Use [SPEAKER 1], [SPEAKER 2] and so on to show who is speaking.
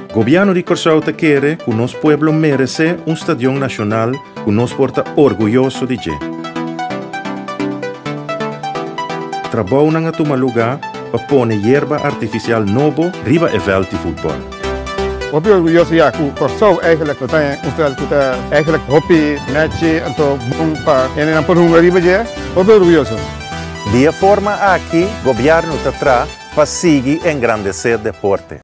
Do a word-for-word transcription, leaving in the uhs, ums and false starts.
[SPEAKER 1] Governo di Corsao te quer que nosso pueblo merece um estadio nacional que nos porta orgulhoso de je. Trabalho nanga toma lugar para pôr hierba artificial novo riba e veld de voetbal.
[SPEAKER 2] Ik ben orgulloso ja, que Corsao eigenlijk dat hij hoeveel dat eigenlijk hoppy match en to bom pa en en por un riba je. Ik ben orgulloso.
[SPEAKER 3] De forma aqui, o governo está para seguir engrandecer o deporte.